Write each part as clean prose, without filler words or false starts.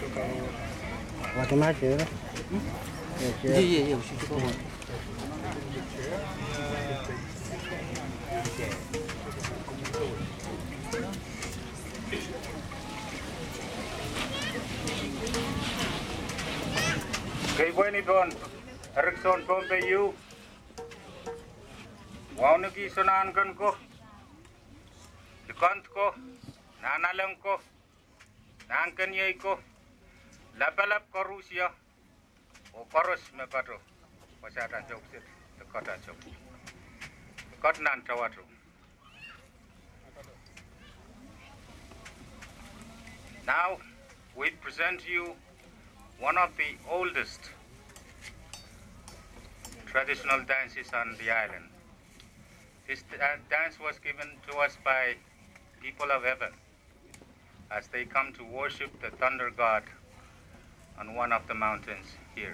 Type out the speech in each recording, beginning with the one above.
Guatemala đó. Gì gì có một. Kay buwan ito, Erikson Pompeyu, wow nagisunahan kan ko, ikant ko, nanalang ko, naangkanyay ko, lapalap ko Rusya, o koros me pato, pasatan joksit, tekota jok, tekot nan tawatro. Now we present you one of the oldest traditional dances on the island. This dance was given to us by people of heaven as they come to worship the thunder god on one of the mountains here.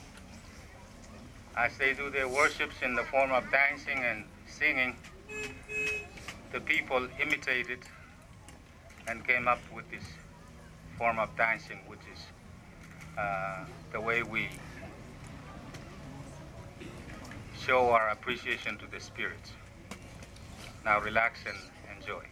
As they do their worships in the form of dancing and singing, the people imitated and came up with this form of dancing, which is the way we show our appreciation to the spirits. Now relax and enjoy.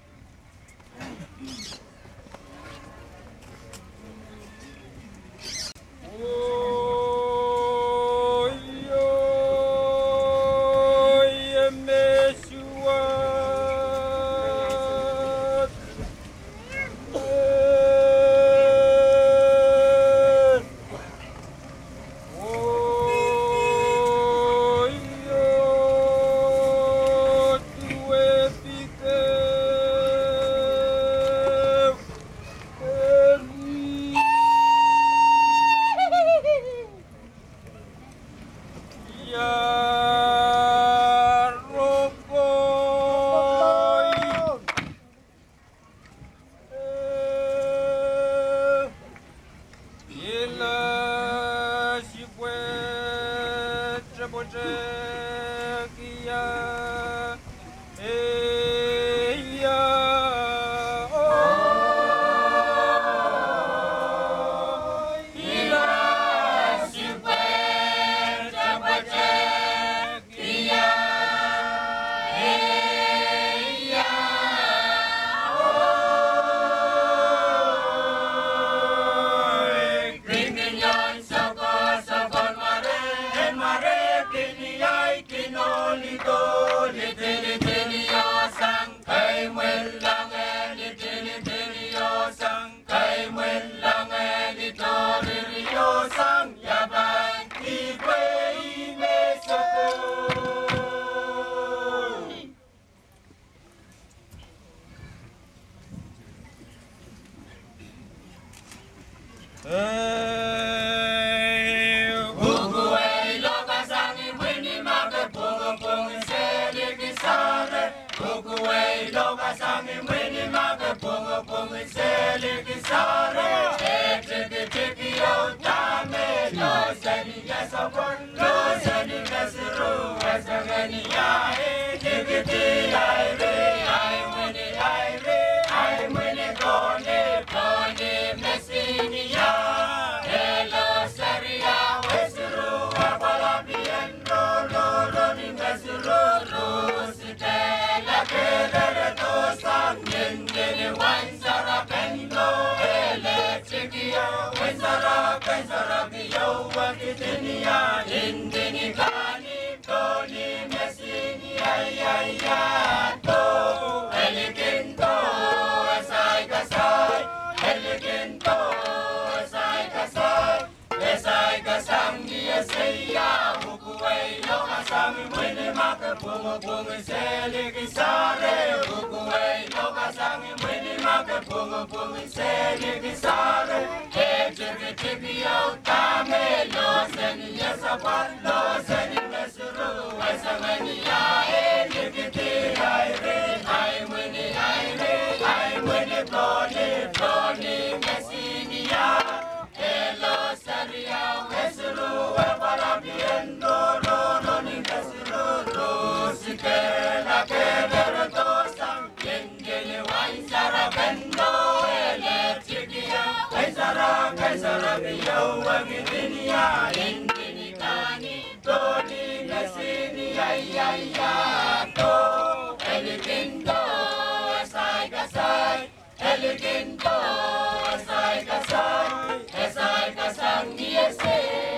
Kaisara biyau wangitinia indini kani toni nasini ya to elikinto asai elikinto asai kasang yese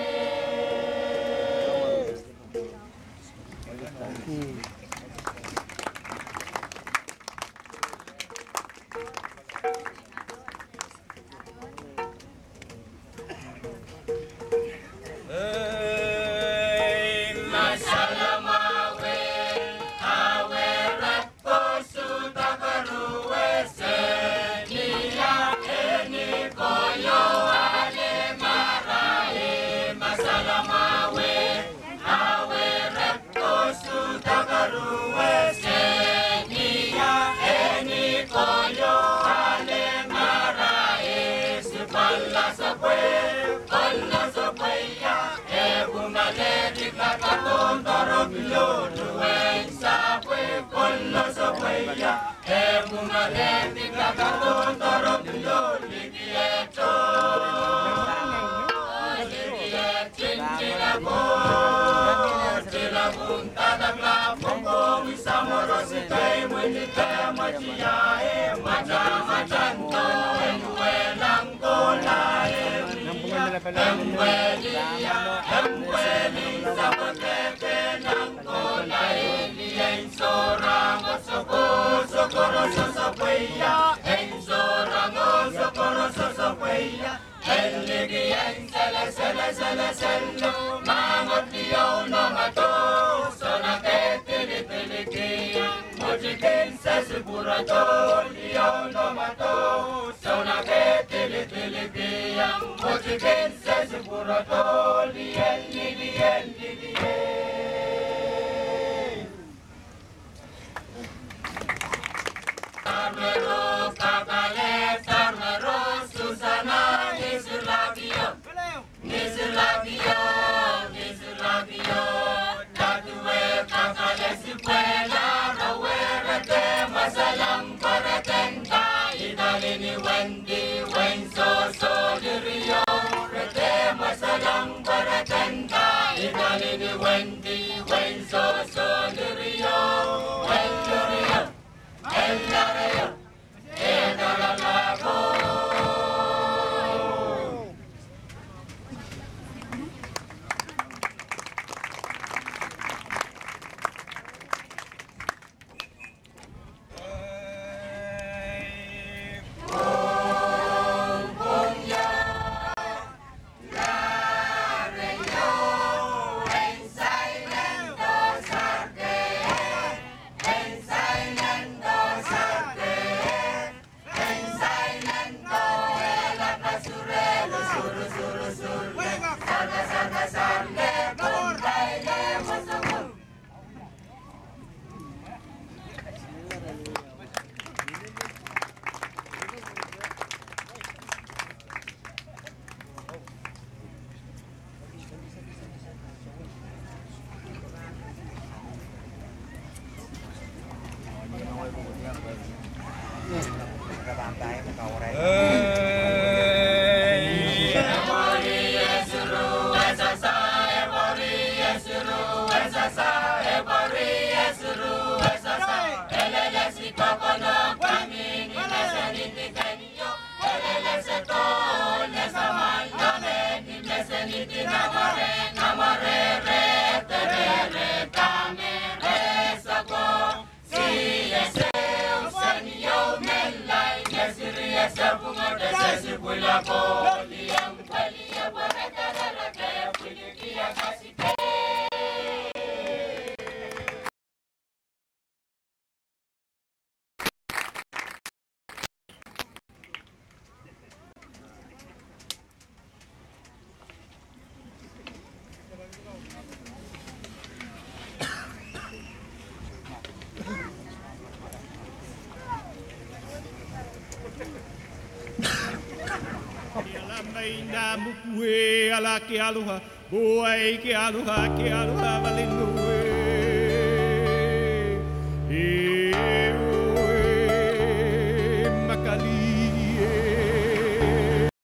Ke aloha, boai ke aloha, valinue.